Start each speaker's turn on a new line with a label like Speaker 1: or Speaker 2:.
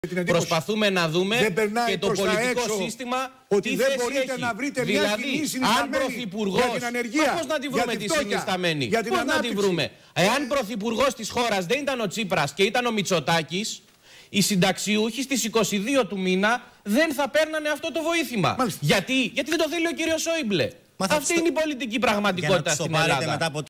Speaker 1: Προσπαθούμε να δούμε και το πολιτικό σύστημα
Speaker 2: ότι δεν
Speaker 1: θέση
Speaker 2: μπορείτε
Speaker 1: έχει.
Speaker 2: να βρείτε
Speaker 1: Δηλαδή,
Speaker 2: μια κοινή
Speaker 1: αν
Speaker 2: συνισταμένη
Speaker 1: πρωθυπουργός,
Speaker 2: για την ανεργία,
Speaker 1: πώς να τη βρούμε τη συνισταμένη, πώς να τη βρούμε. Εάν πρωθυπουργός της χώρας δεν ήταν ο Τσίπρας και ήταν ο Μητσοτάκης, οι συνταξιούχοι στις 22 του μήνα δεν θα παίρνανε αυτό το βοήθημα. Γιατί δεν το θέλει ο κύριος Σόιμπλε. Αυτή είναι η πολιτική πραγματικότητα στην Ελλάδα.